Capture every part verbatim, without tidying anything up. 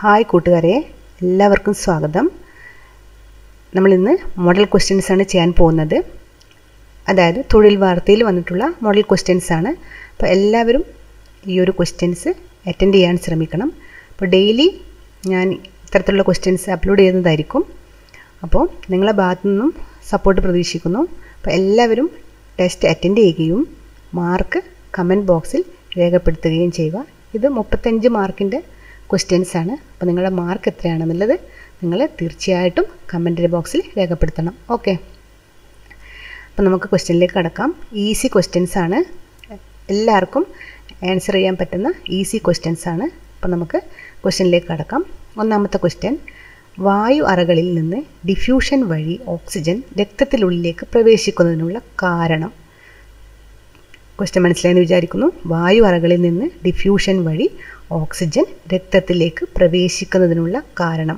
Hi കൂട്ടുകാരെ, എല്ലാവർക്കും സ്വാഗതം. നമ്മളിന്ന് മോഡൽ ക്വസ്റ്റ്യൻസ് ആണ് ചെയ്യാൻ പോകുന്നത്. അതായത് തൊഴിൽ വാർത്തയിൽ വന്നിട്ടുള്ള മോഡൽ ക്വസ്റ്റ്യൻസ് ആണ്. അപ്പോൾ എല്ലാവരും ഈ ഒരു ക്വസ്റ്റ്യൻസ് അറ്റൻഡ് ചെയ്യാൻ ശ്രമിക്കണം. അപ്പോൾ ഡെയിലി ഞാൻ ഇത്തരത്തിലുള്ള ക്വസ്റ്റ്യൻസ് അപ്ലോഡ് ചെയ്യുന്നതായിരിക്കും. അപ്പോൾ നിങ്ങളെ ഭാഗത്തു നിന്നും സപ്പോർട്ട് പ്രതീക്ഷിക്കുന്നു. അപ്പോൾ എല്ലാവരും ടെസ്റ്റ് അറ്റൻഡ് ചെയ്യുകയും മാർക്ക് കമൻറ്റ് ബോക്സിൽ രേഖപ്പെടുത്തുകയും ചെയ്യുക. ഇത് മുപ്പത്തഞ്ച് മാർക്കിൻ്റെ ക്വസ്റ്റ്യൻസ് ആണ്. അപ്പോൾ നിങ്ങളുടെ മാർക്ക് എത്രയാണെന്നുള്ളത് നിങ്ങൾ തീർച്ചയായിട്ടും കമൻറ്റ് ബോക്സിൽ രേഖപ്പെടുത്തണം. ഓക്കെ, അപ്പോൾ നമുക്ക് ക്വസ്റ്റ്യനിലേക്ക് കടക്കാം. ഈസി ക്വസ്റ്റ്യൻസ് ആണ്, എല്ലാവർക്കും ആൻസർ ചെയ്യാൻ പറ്റുന്ന ഈസി ക്വസ്റ്റ്യൻസ് ആണ്. അപ്പോൾ നമുക്ക് ക്വസ്റ്റ്യനിലേക്ക് കടക്കാം. ഒന്നാമത്തെ ക്വസ്റ്റ്യൻ, വായു അറകളിൽ നിന്ന് ഡിഫ്യൂഷൻ വഴി ഓക്സിജൻ രക്തത്തിനുള്ളിലേക്ക് പ്രവേശിക്കുന്നതിനുള്ള കാരണം. ക്വസ്റ്റ്യൻ മനസ്സിലായെന്ന് വിചാരിക്കുന്നു. വായു അറകളിൽ നിന്ന് ഡിഫ്യൂഷൻ വഴി ഓക്സിജൻ രക്തത്തിലേക്ക് പ്രവേശിക്കുന്നതിനുള്ള കാരണം.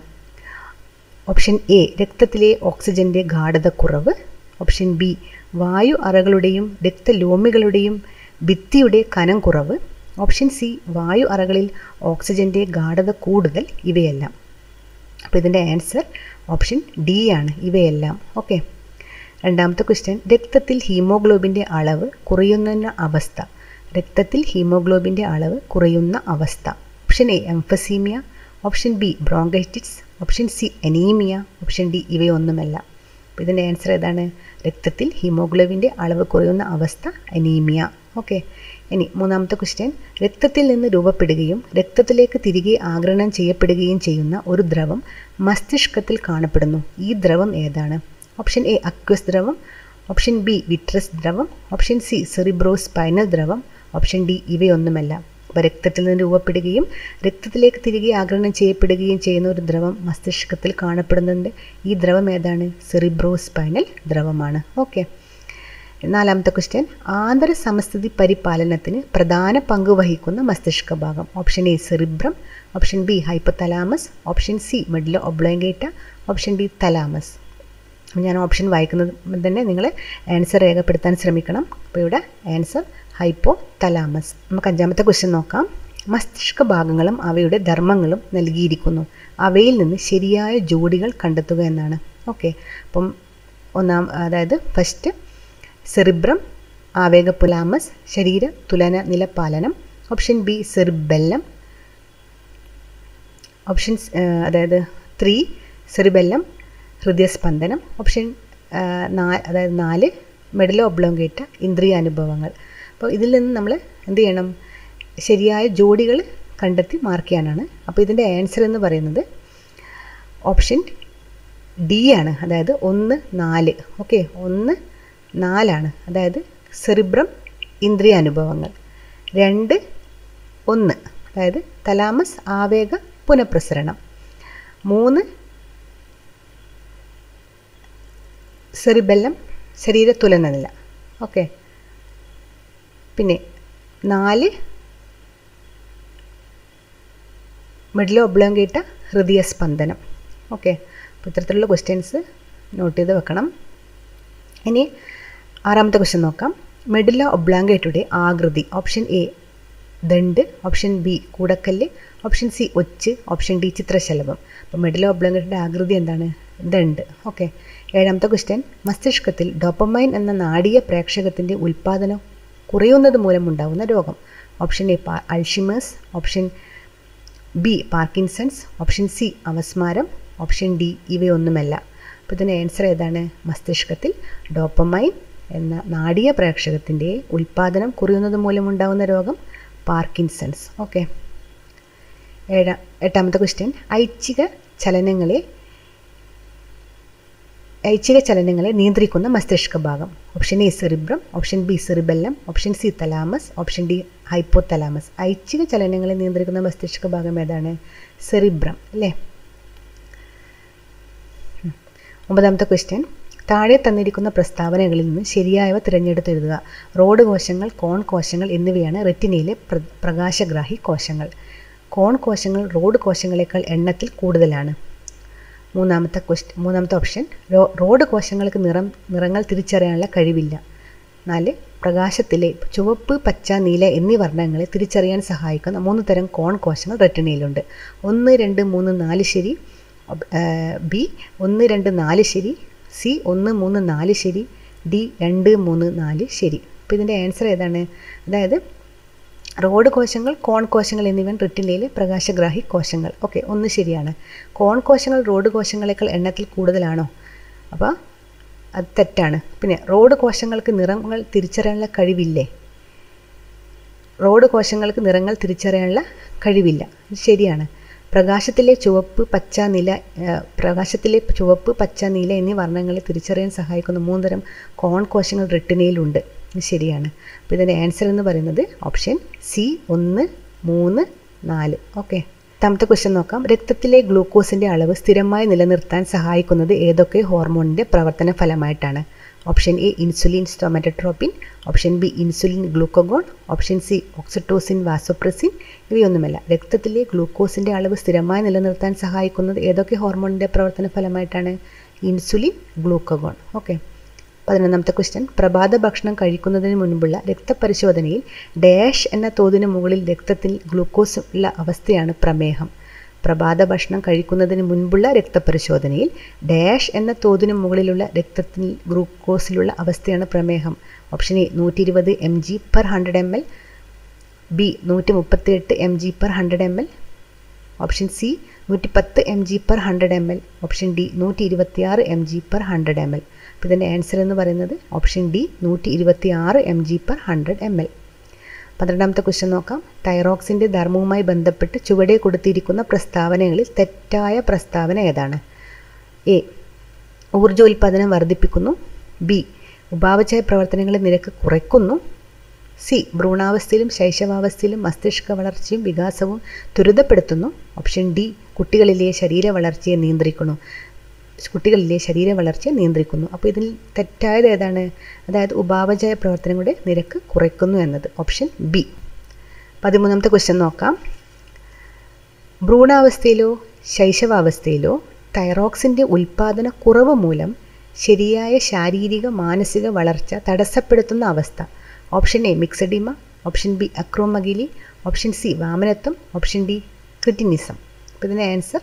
ഓപ്ഷൻ എ, രക്തത്തിലെ ഓക്സിജൻ്റെ ഗാഢത കുറവ്. ഓപ്ഷൻ ബി, വായു അറകളുടെയും രക്തലോമികളുടെയും ഭിത്തിയുടെ കനം കുറവ്. ഓപ്ഷൻ സി, വായു അറകളിൽ ഓക്സിജൻ്റെ ഗാഢത കൂടുതൽ. ഇവയെല്ലാം. അപ്പോൾ ഇതിൻ്റെ ആൻസർ ഓപ്ഷൻ ഡി ആണ്, ഇവയെല്ലാം. ഓക്കെ, രണ്ടാമത്തെ ക്വസ്റ്റ്യൻ, രക്തത്തിൽ ഹീമോഗ്ലോബിൻ്റെ അളവ് കുറയുന്ന അവസ്ഥ. രക്തത്തിൽ ഹീമോഗ്ലോബിൻ്റെ അളവ് കുറയുന്ന അവസ്ഥ. Option A, emphysema. Option B, bronchitis. Option C, anaemia. Option D, ഇവയൊന്നുമല്ല. അപ്പോൾ ഇതിൻ്റെ ആൻസർ ഏതാണ്? രക്തത്തിൽ ഹീമോഗ്ലോബിൻ്റെ അളവ് കുറയുന്ന അവസ്ഥ അനീമിയ. ഓക്കെ, ഇനി മൂന്നാമത്തെ ക്വസ്റ്റ്യൻ, രക്തത്തിൽ നിന്ന് രൂപപ്പെടുകയും രക്തത്തിലേക്ക് തിരികെ ആഗിരണം ചെയ്യപ്പെടുകയും ചെയ്യുന്ന ഒരു ദ്രവം മസ്തിഷ്കത്തിൽ കാണപ്പെടുന്നു. ഈ ദ്രവം ഏതാണ്? ഓപ്ഷൻ എ, അക്വസ് ദ്രവം. ഓപ്ഷൻ ബി, വിട്രസ് ദ്രവം. ഓപ്ഷൻ സി, സെറിബ്രോ സ്പൈനൽ ദ്രവം. ഓപ്ഷൻ ഡി, ഇവയൊന്നുമല്ല. അപ്പോൾ രക്തത്തിൽ നിന്ന് രൂപപ്പെടുകയും രക്തത്തിലേക്ക് തിരികെ ആഗിരണം ചെയ്യപ്പെടുകയും ചെയ്യുന്ന ഒരു ദ്രവം മസ്തിഷ്കത്തിൽ കാണപ്പെടുന്നുണ്ട്. ഈ ദ്രവം ഏതാണ്? സെറിബ്രോ സ്പൈനൽ ദ്രവമാണ്. ഓക്കെ, നാലാമത്തെ ക്വസ്റ്റ്യൻ, ആന്തര സമസ്ഥിതി പരിപാലനത്തിന് പ്രധാന പങ്ക് വഹിക്കുന്ന മസ്തിഷ്ക ഭാഗം. Option A, cerebrum. Option B, hypothalamus. Option C, medulla oblongata. Option D, thalamus. ഞാൻ ഓപ്ഷൻ വായിക്കുന്നത് തന്നെ നിങ്ങൾ ആൻസർ രേഖപ്പെടുത്താൻ ശ്രമിക്കണം. അപ്പോൾ ഇവിടെ ആൻസർ ഹൈപ്പോ തലാമസ്. നമുക്ക് അഞ്ചാമത്തെ ക്വസ്റ്റ്യൻ നോക്കാം. മസ്തിഷ്ക ഭാഗങ്ങളും അവയുടെ ധർമ്മങ്ങളും നൽകിയിരിക്കുന്നു. അവയിൽ നിന്ന് ശരിയായ ജോഡികൾ കണ്ടെത്തുക എന്നാണ്. ഓക്കെ, അപ്പം ഒന്നാം അതായത് ഫസ്റ്റ് സെറിബ്രം, ആവേഗപുലാമസ്, ശരീര തുലന നിലപാലനം. Option B, cerebellum. ഓപ്ഷൻ അതായത് ത്രീ, സെറിബെല്ലം, ഹൃദയസ്പന്ദനം. ഓപ്ഷൻ നാ അതായത് നാല്, മെഡുല്ല ഒബ്ലോങ്കേറ്റ, ഇന്ദ്രിയാനുഭവങ്ങൾ. അപ്പോൾ ഇതിൽ നിന്ന് നമ്മൾ എന്ത് ചെയ്യണം? ശരിയായ ജോഡികൾ കണ്ടെത്തി മാർക്ക് ചെയ്യാനാണ്. അപ്പോൾ ഇതിൻ്റെ ആൻസർ എന്ന് പറയുന്നത് ഓപ്ഷൻ ഡി ആണ്, അതായത് ഒന്ന് നാല്. ഓക്കെ, ഒന്ന് നാലാണ്. അതായത് സെറിബ്രം, ഇന്ദ്രിയാനുഭവങ്ങൾ. രണ്ട് ഒന്ന്, അതായത് തലാമസ്, ആവേഗ പുനഃപ്രസരണം. മൂന്ന് സെറിബെല്ലം, ശരീര തുലന നില. ഓക്കെ, പിന്നെ നാല് മെഡുല്ല ഒബ്ലോങ്കേറ്റ, ഹൃദയസ്പന്ദനം. ഓക്കെ, അപ്പോൾ ഇത്തരത്തിലുള്ള ക്വസ്റ്റ്യൻസ് നോട്ട് ചെയ്ത് വെക്കണം. ഇനി ആറാമത്തെ ക്വസ്റ്റ്യൻ നോക്കാം. മെഡുല്ല ഒബ്ലോങ്കേറ്റയുടെ ആകൃതി. ഓപ്ഷൻ എ, ദണ്ട്. ഓപ്ഷൻ ബി, കൂടക്കല്ല്. ഓപ്ഷൻ സി, ഒച്ച്. ഓപ്ഷൻ ഡി, ചിത്രശലഭം. അപ്പോൾ മെഡുല്ല ഒബ്ലോങ്കേറ്റയുടെ ആകൃതി എന്താണ്? ദണ്ട്. ഓക്കെ, ഏഴാമത്തെ ക്വസ്റ്റ്യൻ, മസ്തിഷ്കത്തിൽ ഡോപ്പമൈൻ എന്ന നാഡീയ പ്രേക്ഷകത്തിൻ്റെ ഉൽപ്പാദനം കുറയുന്നത് മൂലമുണ്ടാകുന്ന രോഗം. Option A, Alzheimer's. Option B, Parkinson's. Option C, അവസ്മാരം. ഓപ്ഷൻ ഡി, ഇവയൊന്നുമല്ല. അപ്പോൾ ഇതിന് ആൻസർ ഏതാണ്? മസ്തിഷ്കത്തിൽ ഡോപ്പമൈൻ എന്ന നാഡീയ പ്രേക്ഷകത്തിൻ്റെ ഉൽപ്പാദനം കുറയുന്നത് മൂലമുണ്ടാകുന്ന രോഗം പാർക്കിൻസൺസ്. ഓക്കെ, ഏഴാ എട്ടാമത്തെ ക്വസ്റ്റ്യൻ, ഐച്ഛിക ചലനങ്ങളെ ഐച്ഛിക ചലനങ്ങളെ നിയന്ത്രിക്കുന്ന മസ്തിഷ്ക ഭാഗം. Option A, cerebrum. Option B, cerebellum. Option C, thalamus. Option D, hypothalamus. ഐച്ഛിക ചലനങ്ങളെ നിയന്ത്രിക്കുന്ന മസ്തിഷ്ക ഭാഗം ഏതാണ്? സെറിബ്രം അല്ലേ. ഒമ്പതാമത്തെ ക്വസ്റ്റ്യൻ, താഴെ തന്നിരിക്കുന്ന പ്രസ്താവനകളിൽ നിന്ന് ശരിയായവ തിരഞ്ഞെടുത്ത് എഴുതുക. റോഡ് കോശങ്ങൾ, കോൺ കോശങ്ങൾ എന്നിവയാണ് റെറ്റിനയിലെ പ്ര പ്രകാശഗ്രാഹി കോശങ്ങൾ. കോൺ കോശങ്ങൾ റോഡ് കോശങ്ങളെക്കാൾ എണ്ണത്തിൽ കൂടുതലാണ്. മൂന്നാമത്തെ ക്വസ്റ്റ്യൻ മൂന്നാമത്തെ ഓപ്ഷൻ, റോഡ് കോശങ്ങൾക്ക് നിറം നിറങ്ങൾ തിരിച്ചറിയാനുള്ള കഴിവില്ല. നാല്, പ്രകാശത്തിലെ ചുവപ്പ്, പച്ച, നീല എന്നീ വർണ്ണങ്ങളെ തിരിച്ചറിയാൻ സഹായിക്കുന്ന മൂന്ന് തരം കോൺ കോശങ്ങൾ റെറ്റിനയിലുണ്ട്. ഒന്ന് രണ്ട് മൂന്ന് നാല് ശരി, ബി ഒന്ന് രണ്ട് നാല് ശരി, സി ഒന്ന് മൂന്ന് നാല് ശരി, ഡി രണ്ട് മൂന്ന് നാല് ശരി. അപ്പോൾ ഇതിൻ്റെ ആൻസർ ഏതാണ്? അതായത് റോഡ് കോശങ്ങൾ, കോൺ കോശങ്ങൾ എന്നിവ റെറ്റിനയിലെ പ്രകാശഗ്രാഹി കോശങ്ങൾ. ഓക്കെ, ഒന്ന് ശരിയാണ്. കോൺ കോശങ്ങൾ റോഡ് കോശങ്ങളെക്കാൾ എണ്ണത്തിൽ കൂടുതലാണോ? അപ്പോൾ അത് തെറ്റാണ്. പിന്നെ റോഡ് കോശങ്ങൾക്ക് നിറങ്ങൾ തിരിച്ചറിയാനുള്ള കഴിവില്ലേ? റോഡ് കോശങ്ങൾക്ക് നിറങ്ങൾ തിരിച്ചറിയാനുള്ള കഴിവില്ല. ഇത് ശരിയാണ്. പ്രകാശത്തിലെ ചുവപ്പ്, പച്ച, നീല പ്രകാശത്തിലെ ചുവപ്പ്, പച്ച, നീല എന്നീ വർണ്ണങ്ങളെ തിരിച്ചറിയാൻ സഹായിക്കുന്ന മൂന്നുതരം കോൺ കോശങ്ങൾ റെറ്റിനയിലുണ്ട്. ഇത് ശരിയാണ്. അപ്പോൾ ഇതിൻ്റെ ആൻസർ എന്ന് പറയുന്നത് ഓപ്ഷൻ സി ഒന്ന് മൂന്ന് നാല്. ഓക്കെ, പത്താമത്തെ ക്വസ്റ്റ്യൻ നോക്കാം. രക്തത്തിലെ ഗ്ലൂക്കോസിൻ്റെ അളവ് സ്ഥിരമായി നിലനിർത്താൻ സഹായിക്കുന്നത് ഏതൊക്കെ ഹോർമോണിൻ്റെ പ്രവർത്തന ഫലമായിട്ടാണ്? Option A insulin somatotropin, option B insulin glucagon, option C oxytocin vasopressin. ഇവയൊന്നുമല്ല. രക്തത്തിലെ ഗ്ലൂക്കോസിൻ്റെ അളവ് സ്ഥിരമായി നിലനിർത്താൻ സഹായിക്കുന്നത് ഏതൊക്കെ ഹോർമോണിൻ്റെ പ്രവർത്തന ഫലമായിട്ടാണ്? Insulin glucagon. ഓക്കെ, പതിനൊന്നാമത്തെ ക്വസ്റ്റ്യൻ. പ്രഭാത ഭക്ഷണം കഴിക്കുന്നതിന് മുൻപുള്ള രക്തപരിശോധനയിൽ ഡാഷ് എന്ന തോതിന് മുകളിൽ രക്തത്തിൽ ഗ്ലൂക്കോസ് ഉള്ള അവസ്ഥയാണ് പ്രമേഹം. പ്രഭാത ഭക്ഷണം കഴിക്കുന്നതിന് മുൻപുള്ള രക്തപരിശോധനയിൽ ഡാഷ് എന്ന തോതിന് മുകളിലുള്ള രക്തത്തിൽ ഗ്ലൂക്കോസിലുള്ള അവസ്ഥയാണ് പ്രമേഹം. ഓപ്ഷൻ എ നൂറ്റി ഇരുപത് M G per hundred M L, B നൂറ്റി മുപ്പത്തി എട്ട് M G per hundred M L, option C നൂറ്റി പത്ത് M G per hundred M L, option D നൂറ്റി ഇരുപത്തി ആറ് M G per hundred M L. അപ്പോൾ ഇതിൻ്റെ ആൻസർ എന്ന് പറയുന്നത് ഓപ്ഷൻ ഡി നൂറ്റി ഇരുപത്തി ആറ് M G per hundred M L. പന്ത്രണ്ടാമത്തെ ക്വസ്റ്റ്യൻ നോക്കാം. തൈറോക്സിൻ്റെ ധർമ്മവുമായി ബന്ധപ്പെട്ട് ചുവടെ കൊടുത്തിരിക്കുന്ന പ്രസ്താവനകളിൽ തെറ്റായ പ്രസ്താവന ഏതാണ്? എ ഊർജ്ജോൽപാദനം വർദ്ധിപ്പിക്കുന്നു, ബി ഉപാപചയ പ്രവർത്തനങ്ങളുടെ നിരക്ക് കുറയ്ക്കുന്നു, സി ഭ്രൂണാവസ്ഥയിലും ശൈശവാവസ്ഥയിലും മസ്തിഷ്ക വളർച്ചയും വികാസവും ത്വരിതപ്പെടുത്തുന്നു, ഓപ്ഷൻ ഡി കുട്ടികളിലെ ശരീര വളർച്ചയെ നിയന്ത്രിക്കുന്നു കുട്ടികളിലെ ശരീര വളർച്ചയെ നിയന്ത്രിക്കുന്നു. അപ്പോൾ ഇതിൽ തെറ്റായത് ഏതാണ്? അതായത് ഉപാപചയ പ്രവർത്തനങ്ങളുടെ നിരക്ക് കുറയ്ക്കുന്നു എന്നത്, ഓപ്ഷൻ ബി. പതിമൂന്നാമത്തെ ക്വസ്റ്റ്യൻ നോക്കാം. ഭ്രൂണാവസ്ഥയിലോ ശൈശവാവസ്ഥയിലോ തൈറോക്സിൻ്റെ ഉൽപ്പാദന കുറവ് മൂലം ശരിയായ ശാരീരിക മാനസിക വളർച്ച തടസ്സപ്പെടുത്തുന്ന അവസ്ഥ. Option A myxoedema, option B acromegaly, option C വാമനത്വം, ഓപ്ഷൻ ഡി ക്രിറ്റിനിസം. അപ്പോൾ ഇതിൻ്റെ ആൻസർ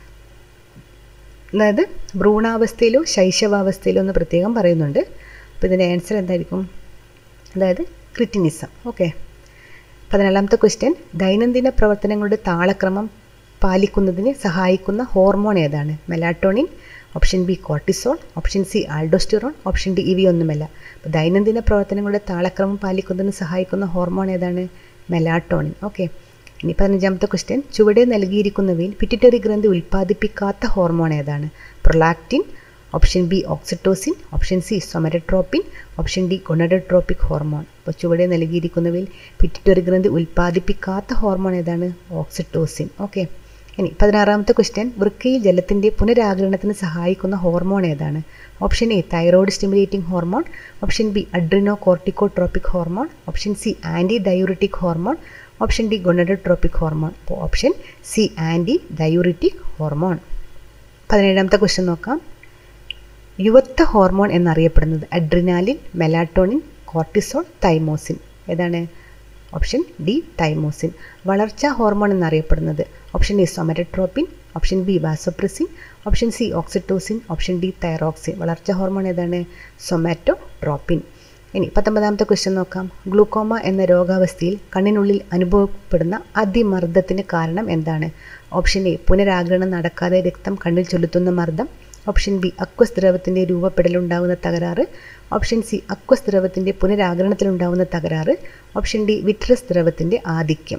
അതായത് ഭ്രൂണാവസ്ഥയിലോ ശൈശവാവസ്ഥയിലോ എന്ന് പ്രത്യേകം പറയുന്നുണ്ട്. അപ്പോൾ ഇതിൻ്റെ ആൻസർ എന്തായിരിക്കും? അതായത് ക്രിറ്റിനിസം. ഓക്കെ, പതിനാലാമത്തെ ക്വസ്റ്റ്യൻ. ദൈനംദിന പ്രവർത്തനങ്ങളുടെ താളക്രമം പാലിക്കുന്നതിന് സഹായിക്കുന്ന ഹോർമോൺ ഏതാണ്? Melatonin, option B cortisol, option C aldosterone, option D ഇവയൊന്നുമല്ല. അപ്പോൾ ദൈനംദിന പ്രവർത്തനങ്ങളുടെ താളക്രമം പാലിക്കുന്നതിന് സഹായിക്കുന്ന ഹോർമോൺ ഏതാണ്? മെലാറ്റോണിൻ. ഓക്കെ, ഇനി പതിനഞ്ചാമത്തെ ക്വസ്റ്റ്യൻ. ചുവടെ നൽകിയിരിക്കുന്നവയിൽ പിറ്റ്യൂട്ടറി ഗ്രന്ഥി ഉൽപ്പാദിപ്പിക്കാത്ത ഹോർമോൺ ഏതാണ്? Prolactin, option B oxytocin, option C somatotropin, option D gonadotropic hormone. അപ്പോൾ ചുവടെ നൽകിയിരിക്കുന്നവയിൽ പിറ്റ്യൂട്ടറി ഗ്രന്ഥി ഉൽപ്പാദിപ്പിക്കാത്ത ഹോർമോൺ ഏതാണ്? ഓക്സിറ്റോസിൻ. ഓക്കെ, ഇനി പതിനാറാമത്തെ ക്വസ്റ്റ്യൻ. വൃക്കയിൽ ജലത്തിൻ്റെ പുനരാഗിരണത്തിന് സഹായിക്കുന്ന ഹോർമോൺ ഏതാണ്? Option A thyroid stimulating hormone, option B adrenocorticotropic hormone, option C antidiuretic hormone, option D gonadotropic hormone. അപ്പോൾ option C antidiuretic hormone. പതിനേഴാമത്തെ ക്വസ്റ്റ്യൻ നോക്കാം. യുവത്വ ഹോർമോൺ എന്നറിയപ്പെടുന്നത് അഡ്രിനാലിൻ, മെലാറ്റോണിൻ, കോർട്ടിസോൾ, തൈമോസിൻ. ഏതാണ്? Option D thymosin. വളർച്ചാ hormone എന്നറിയപ്പെടുന്നത് option A somatotropin, option B vasopressin, option C oxytocin, option D thyroxine. വളർച്ചാ hormone ഏതാണ്? സൊമാറ്റോട്രോപിൻ. ഇനി പത്തൊമ്പതാമത്തെ ക്വസ്റ്റ്യൻ നോക്കാം. ഗ്ലൂക്കോമ എന്ന രോഗാവസ്ഥയിൽ കണ്ണിനുള്ളിൽ അനുഭവപ്പെടുന്ന അതിമർദ്ദത്തിന് കാരണം എന്താണ്? ഓപ്ഷൻ എ പുനരാഗിരണം നടക്കാതെ രക്തം കണ്ണിൽ ചൊലുത്തുന്ന മർദ്ദം, ഓപ്ഷൻ ബി അക്വസ് ദ്രവത്തിൻ്റെ രൂപപ്പെടലുണ്ടാകുന്ന തകരാറ്, ഓപ്ഷൻ സി അക്വസ് ദ്രവത്തിൻ്റെ പുനരാഗിരണത്തിലുണ്ടാകുന്ന തകരാറ്, ഓപ്ഷൻ ഡി വിട്രസ് ദ്രവത്തിൻ്റെ ആധിക്യം.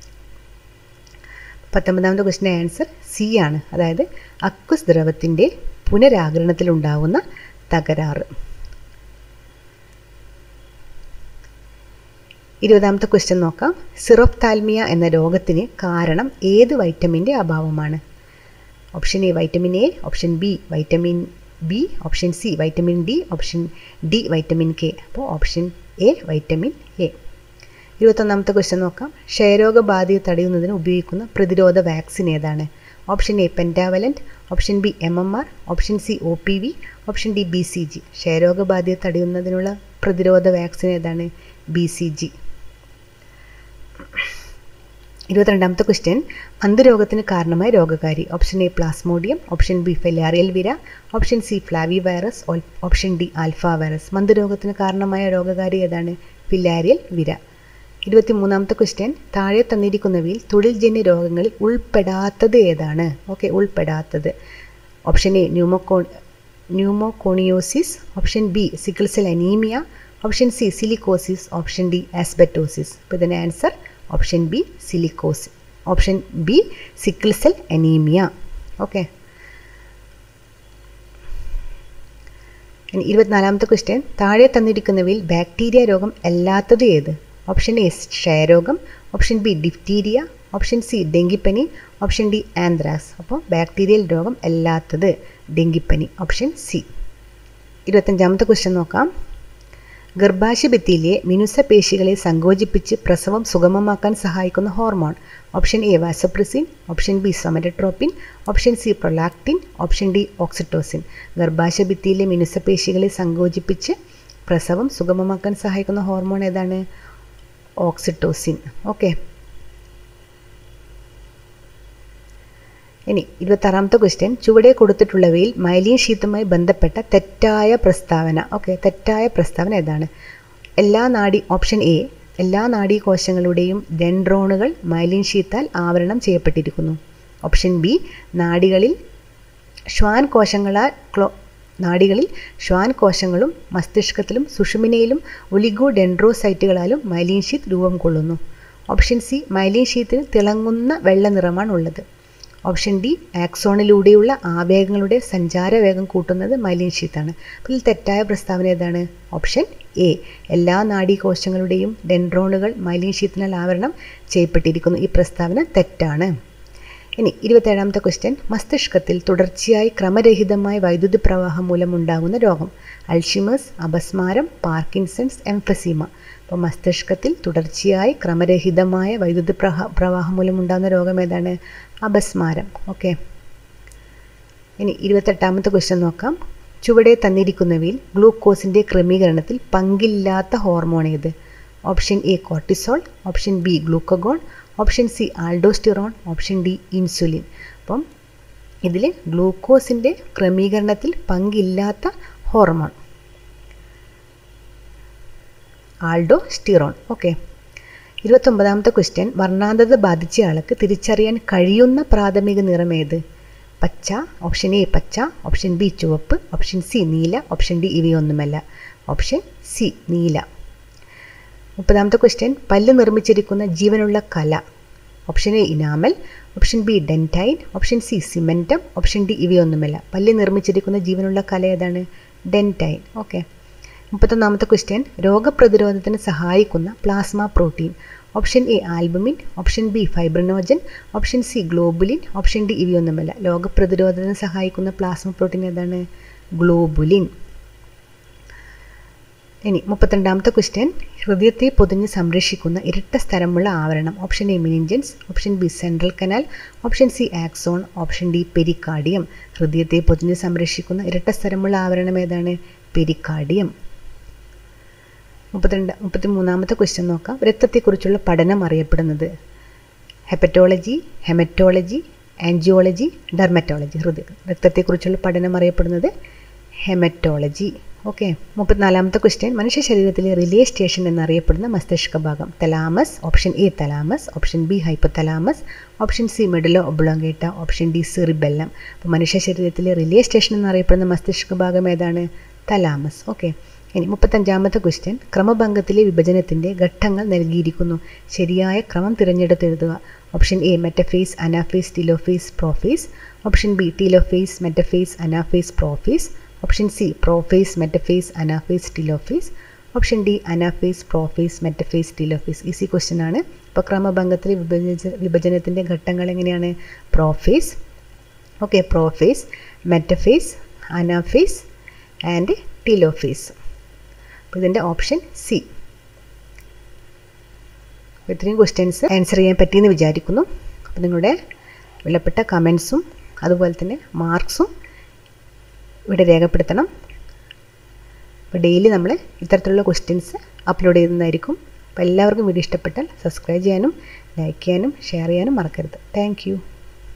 പത്തൊമ്പതാമത്തെ ക്വസ്റ്റിൻ്റെ ആൻസർ സി ആണ്. അതായത് അക്വസ് ദ്രവത്തിൻ്റെ പുനരാഗിരണത്തിലുണ്ടാകുന്ന തകരാറ്. ഇരുപതാമത്തെ ക്വസ്റ്റ്യൻ നോക്കാം. സിറോപ്താൽമിയ എന്ന രോഗത്തിന് കാരണം ഏത് വൈറ്റമിൻ്റെ അഭാവമാണ്? Option A vitamin A, option B vitamin B, option C vitamin D, option D vitamin K. അപ്പോൾ ഓപ്ഷൻ എ വൈറ്റമിൻ എ. ഇരുപത്തൊന്നാമത്തെ ക്വസ്റ്റ്യൻ നോക്കാം. ക്ഷയരോഗബാധയെ തടയുന്നതിന് ഉപയോഗിക്കുന്ന പ്രതിരോധ വാക്സിൻ ഏതാണ്? Option A pentavalent, option B M M R, option C O P V, option D B C G. ക്ഷയരോഗബാധയെ തടയുന്നതിനുള്ള പ്രതിരോധ വാക്സിൻ ഏതാണ്? B C G. ഇരുപത്തിരണ്ടാമത്തെ ക്വസ്റ്റ്യൻ, മന്ദരോഗത്തിന് കാരണമായ രോഗകാരി. Option A Plasmodium, option B filarial വിര, option C flavivirus, option D alphavirus. മന്ദരോഗത്തിന് കാരണമായ രോഗകാരി ഏതാണ്? ഫിലാരിയൽ വിര. ഇരുപത്തിമൂന്നാമത്തെ ക്വസ്റ്റ്യൻ, താഴെ തന്നിരിക്കുന്നവയിൽ തൊഴിൽജന്യ രോഗങ്ങളിൽ ഉൾപ്പെടാത്തത് ഏതാണ്? ഓക്കെ, ഉൾപ്പെടാത്തത്. Option A pneumoco pneumoconiosis, option B sickle cell anaemia, option C silicosis, option D asbestosis. അപ്പോൾ ഇതിൻ്റെ answer option B silicosis, option B sickle cell anaemia. Okay. ഇനി ഇരുപത്തിനാലാമത്തെ ക്വസ്റ്റ്യൻ, താഴെ തന്നിരിക്കുന്നവയിൽ ബാക്ടീരിയ രോഗം അല്ലാത്തത് ഏത്? ഓപ്ഷൻ എ ക്ഷയരോഗം, option B diphtheria, option C ഡെങ്കിപ്പനി, ഓപ്ഷൻ ഡി ആന്ത്രാക്സ്. അപ്പോൾ ബാക്ടീരിയൽ രോഗം അല്ലാത്തത് ഡെങ്കിപ്പനി, ഓപ്ഷൻ സി. ഇരുപത്തഞ്ചാമത്തെ ക്വസ്റ്റ്യൻ നോക്കാം. ഗർഭാശയഭിത്തിയിലെ മിനുസപേശികളെ സങ്കോചിപ്പിച്ച് പ്രസവം സുഗമമാക്കാൻ സഹായിക്കുന്ന hormone. Option A vasopressin, option B somatotropin, option C prolactin, option D oxytocin. ഗർഭാശയഭിത്തിയിലെ മിനുസപേശികളെ സങ്കോചിപ്പിച്ച് പ്രസവം സുഗമമാക്കാൻ സഹായിക്കുന്ന ഹോർമോൺ ഏതാണ്? ഓക്സിറ്റോസിൻ. ഓക്കെ. ഇനി ഇരുപത്താറാമത്തെ ക്വസ്റ്റ്യൻ, ചുവടെ കൊടുത്തിട്ടുള്ളവയിൽ മൈലീൻ ഷീത്തുമായി ബന്ധപ്പെട്ട തെറ്റായ പ്രസ്താവന. ഓക്കെ, തെറ്റായ പ്രസ്താവന ഏതാണ്? എല്ലാ നാഡി ഓപ്ഷൻ എ എല്ലാ നാഡീകോശങ്ങളുടെയും ഡെൻഡ്രോണുകൾ മൈലീൻ ഷീത്താൽ ആവരണം ചെയ്യപ്പെട്ടിരിക്കുന്നു. ഓപ്ഷൻ ബി നാഡികളിൽ ശ്വാൻ കോശങ്ങളാൽ ക്ലോ നാഡികളിൽ ശ്വാൻ കോശങ്ങളും മസ്തിഷ്കത്തിലും സുഷുമ്നയിലും ഒലിഗോഡെൻഡ്രോസൈറ്റുകളാലും മൈലീൻ ഷീത്ത് രൂപം കൊള്ളുന്നു. ഓപ്ഷൻ സി മൈലീൻ ഷീത്തിൽ തിളങ്ങുന്ന വെള്ള നിറമാണ് ഉള്ളത്. ഓപ്ഷൻ ഡി ആക്സോണിലൂടെയുള്ള ആവേഗങ്ങളുടെ സഞ്ചാരവേഗം കൂട്ടുന്നത് മൈലീൻ ഷീത്താണ്. അപ്പോൾ ഇതിൽ തെറ്റായ പ്രസ്താവന ഏതാണ്? ഓപ്ഷൻ എ എല്ലാ നാഡീകോശങ്ങളുടെയും ഡെൻഡ്രോണുകൾ മൈലീൻ ഷീത്തിനാൽ ആവരണം ചെയ്യപ്പെട്ടിരിക്കുന്നു. ഈ പ്രസ്താവന തെറ്റാണ്. ഇനി ഇരുപത്തേഴാമത്തെ ക്വസ്റ്റ്യൻ, മസ്തിഷ്കത്തിൽ തുടർച്ചയായി ക്രമരഹിതമായ വൈദ്യുതി പ്രവാഹം മൂലമുണ്ടാകുന്ന രോഗം. അൾഷിമേഴ്സ്, അപസ്മാരം, പാർക്കിൻസൺസ്, എംഫസീമ. അപ്പോൾ മസ്തിഷ്കത്തിൽ തുടർച്ചയായി ക്രമരഹിതമായ വൈദ്യുതി പ്രവാഹ പ്രവാഹം മൂലമുണ്ടാകുന്ന രോഗം ഏതാണ്? അപസ്മാരം. ഓക്കെ. ഇനി ഇരുപത്തെട്ടാമത്തെ ക്വസ്റ്റ്യൻ നോക്കാം. ചുവടെ തന്നിരിക്കുന്നവയിൽ ഗ്ലൂക്കോസിൻ്റെ ക്രമീകരണത്തിൽ പങ്കില്ലാത്ത ഹോർമോൺ ഏത്? Option A cortisol, option B glucagon, option C aldosterone, option D insulin. അപ്പം ഇതിൽ ഗ്ലൂക്കോസിൻ്റെ ക്രമീകരണത്തിൽ പങ്കില്ലാത്ത ഹോർമോൺ ആൽഡോസ്റ്റിറോൺ. ഓക്കെ. ഇരുപത്തൊമ്പതാമത്തെ ക്വസ്റ്റ്യൻ, വർണ്ണാന്തത ബാധിച്ച ആൾക്ക് തിരിച്ചറിയാൻ കഴിയുന്ന പ്രാഥമിക നിറം ഏത്? പച്ച. ഓപ്ഷൻ എ പച്ച, ഓപ്ഷൻ ബി ചുവപ്പ്, ഓപ്ഷൻ സി നീല, ഓപ്ഷൻ ഡി ഇവയൊന്നുമല്ല. ഓപ്ഷൻ സി നീല. മുപ്പതാമത്തെ ക്വസ്റ്റ്യൻ, പല്ല് നിർമ്മിച്ചിരിക്കുന്ന ജീവനുള്ള കല. Option A enamel, option B dentine, option C cementum, option D ഇവയൊന്നുമല്ല. പല്ല് നിർമ്മിച്ചിരിക്കുന്ന ജീവനുള്ള കല ഏതാണ്? ഡെൻറ്റൈൻ. ഓക്കെ. മുപ്പത്തൊന്നാമത്തെ ക്വസ്റ്റ്യൻ, രോഗപ്രതിരോധത്തിന് സഹായിക്കുന്ന plasma protein. Option A albumin, option B fibrinogen, option C globulin, option D ഇവയൊന്നുമല്ല. രോഗപ്രതിരോധത്തിന് സഹായിക്കുന്ന പ്ലാസ്മ പ്രോട്ടീൻ ഏതാണ്? ഗ്ലോബുലിൻ. ഇനി മുപ്പത്തിരണ്ടാമത്തെ ക്വസ്റ്റ്യൻ, ഹൃദയത്തെ പൊതിഞ്ഞ് സംരക്ഷിക്കുന്ന ഇരട്ട സ്ഥലമുള്ള ആവരണം. Option A meninges, option B central canal, option C axon, option D pericardium. ഹൃദയത്തെ പൊതിഞ്ഞ് സംരക്ഷിക്കുന്ന ഇരട്ട സ്ഥലമുള്ള ആവരണം ഏതാണ്? പെരിക്കാർഡിയം. മുപ്പത്തിരണ്ട് മുപ്പത്തി മൂന്നാമത്തെ ക്വസ്റ്റ്യൻ നോക്കാം. രക്തത്തെക്കുറിച്ചുള്ള പഠനം അറിയപ്പെടുന്നത് ഹെപ്പറ്റോളജി, ഹെമറ്റോളജി, ആൻജിയോളജി, ഡെർമറ്റോളജി. ഹൃദയം രക്തത്തെക്കുറിച്ചുള്ള പഠനം അറിയപ്പെടുന്നത് ഹെമറ്റോളജി. ഓക്കെ. മുപ്പത്തിനാലാമത്തെ ക്വസ്റ്റ്യൻ, മനുഷ്യ ശരീരത്തിലെ റിലേ സ്റ്റേഷൻ എന്നറിയപ്പെടുന്ന മസ്തിഷ്ക ഭാഗം. Thalamus. Option A thalamus, option B hypothalamus, option C medulla oblongata, option D cerebellum. അപ്പോൾ മനുഷ്യ ശരീരത്തിലെ റിലേ സ്റ്റേഷൻ എന്നറിയപ്പെടുന്ന മസ്തിഷ്ക ഭാഗം ഏതാണ്? തലാമസ്. ഓക്കെ. ഇനി മുപ്പത്തഞ്ചാമത്തെ ക്വസ്റ്റ്യൻ, ക്രമഭംഗത്തിലെ വിഭജനത്തിൻ്റെ ഘട്ടങ്ങൾ നൽകിയിരിക്കുന്നു. ശരിയായ ക്രമം തിരഞ്ഞെടുത്ത് എഴുതുക. Option A metaphase, anaphase, telophase, prophase, option B telophase, metaphase, anaphase, prophase, option C prophase, metaphase, anaphase, telophase, option D anaphase, prophase, metaphase, telophase. Easy question ആണ്. അപ്പോൾ ക്രമഭംഗത്തിലെ വിഭജന വിഭജനത്തിൻ്റെ ഘട്ടങ്ങൾ എങ്ങനെയാണ്? Prophase, okay, prophase, metaphase, anaphase and telophase. അപ്പോൾ ഇതിൻ്റെ option C. അപ്പോൾ ഇത്രയും ക്വസ്റ്റ്യൻസ് ആൻസർ ചെയ്യാൻ പറ്റിയെന്ന് വിചാരിക്കുന്നു. അപ്പോൾ നിങ്ങളുടെ വിലപ്പെട്ട കമൻസും അതുപോലെ തന്നെ മാർക്സും ഇവിടെ രേഖപ്പെടുത്തണം. അപ്പോൾ ഡെയിലി നമ്മൾ ഇത്തരത്തിലുള്ള ക്വസ്റ്റ്യൻസ് അപ്ലോഡ് ചെയ്യുന്നതായിരിക്കും. അപ്പോൾ എല്ലാവർക്കും വീഡിയോ ഇഷ്ടപ്പെട്ടാൽ സബ്സ്ക്രൈബ് ചെയ്യാനും ലൈക്ക് ചെയ്യാനും ഷെയർ ചെയ്യാനും മറക്കരുത്. Thank U.